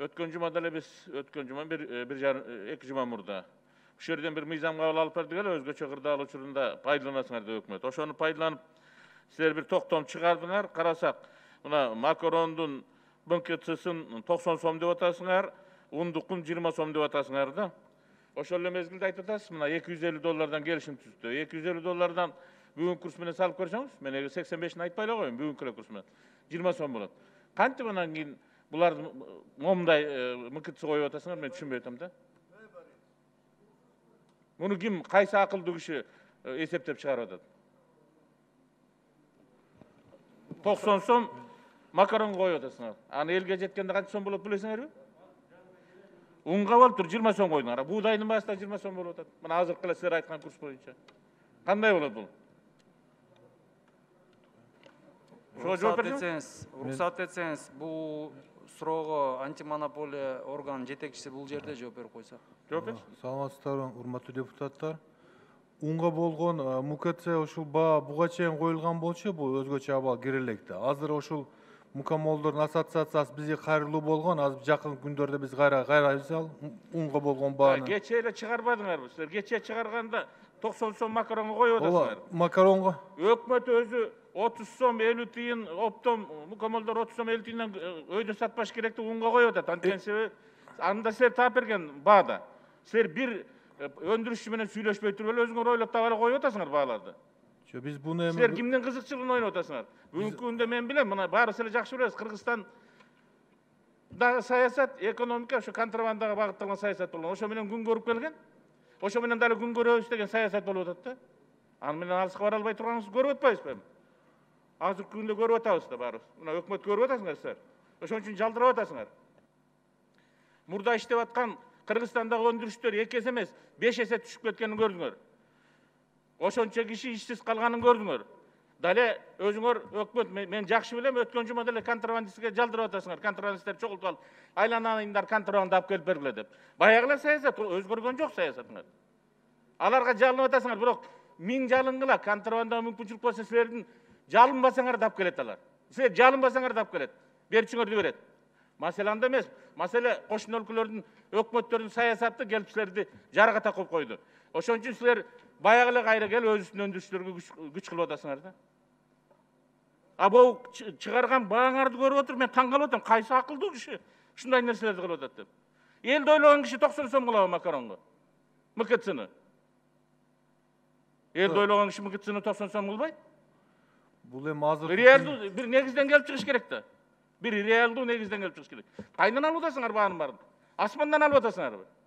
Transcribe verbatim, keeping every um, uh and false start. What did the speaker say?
Ötkön juma da biz ötkön juma bir bir jar iki juma murda. Bu yerden bir mizan kabul alıp berdik ele özgöçe gırdaal uçurunda paydalanasyňar diýip hökümet. Oşonu paydalanyp sizler bir toktom çıkardılar. Karasak buna makarondun bınkıtısın doksan so'm dep atasyňar, undukun yirmi so'm dep atasyňar da. Oşol mezgilde aýtyp atasy, mına iki yüz elli dollardan gelişim tüzdü. iki yüz elli dollardan bugün kurs menen salyp görseňiz, men seksen beşini aýtpaýla goýun, bugün kurs menen yirmi so'm bolat. Kanty bundan keyin bular momday mıkıtsy goýup atasyňar, men düşünbey atam da. Bunu kim, kaysa akıllı kişi eseptep çıkarıp atat? doksan so'm makaron koyup atasyňar. Ana elge jetkende kança so'm bolot bileseňerbi? Unga bolup tur yirmi so'm koydun. Buğdaýdyn başda yirmi so'm bolup atat. Mana hazırkı sizler aýtgan kurs boýunça. Kanday bolat bu? Ruhsat etseniz, ruhsat etseniz, bu suroğu antimonopoliya organı jetekçisi bul jerde жооп берип койсо. Жооп бер. Саламатсыздарбы, урматтуу депутаттар. Унга болгон МКЦ ушул баа буга чейин коюлган болчу, бул өзгөчө абал кирилекти. Азыр ушул мукамолдордун ассоциациясы бизге кайрылуу болгон, азыр жакын күндөрдө биз кайра кайрайбыз ал унга болгон бааны. Кече эле чыгарбадыңарбы силер? Кече чыгарганда токсон со'м макаронго коюп атасыңар. Макаронго. Өкмөт өзү otuz so'm elli тыйын оптом мукамолдор otuz so'm elli тыйындан өйдө сатпаш керек деп унга коюп атат. Анткени себеби анда силер таап берген баада. Силер бир öndürüşçü менен сүйлөшпөй туруп эле өзүңөр ойлоп таап эле коюп атасыңар бааларды. Жо биз буну эми силер кимдин кызыкчылыгын ойноп атасыңар? Бүгүнкү күндө мен билем, мына баары силер жакшы билесиз, Кыргызстан дагы саясат, экономика ушу контрабандага багытталган саясат болгон. Ошо менен күн көрүп келген. Ошо менен дагы күн көрөбүз деген саясат болуп атат да. Аны менен алыска бара албай турганыңызды көрүп атпайсызбы? Азыр күндө көрүп атабыз да баарыбыз. Мына өкмөт көрүп атасыңар силер. Ошон үчүн жалдырап атасыңар. Мурда иштеп аткан Кыргызстандагы өндүрүштөр эки эсе эмес, беш эсе түшүп кеткенин көрдүңөр. Ошончо киши ишсиз калганын көрдүңөр. Дале өзүңөр өкмөт мен жакшы билем, өткөн жума деле контрабандистке жалдырап атасыңар. Контрабандисттер чогултуп алып, айланайындар контрабанда алып келип бергиле деп. Баягы эле саясат өзгөргөн жок саясатыңар. Аларга жалынып атасыңар, бирок миң жалынгыла контрабандага мүмкүнчүлүк болсо силердин жалынбасаңар да алып келет алар. Силер жалынбасаңар да алып келет. Берчиңерди берет. Маселе анда эмес. Маселе кошун өлкөлөрдүн өкмөттөрдүн саясаты келип силерди жаргата коюп койду. Ошон үчүн силер баягы эле кайра келип өзүнүн өндүрүштөргө күч кылып атасыңар да. А бул чыгарган бааңарды көрүп отуруп мен таң калып атам. Кайсы акылдуу киши ушундай нерселерди кылып атат деп. Элди ойлогон киши токсон сом кылабы макаронго? МКЦны. Элди ойлогон киши МКЦны токсон сом кылбайт? Бул эми азыр реалдуу бир негизден келип чыгыш керек да. Бир реалдуу негизден келип чыгыш керек. Кайдан алып атасыңар баанын баарын? Асмандан алып атасыңарбы?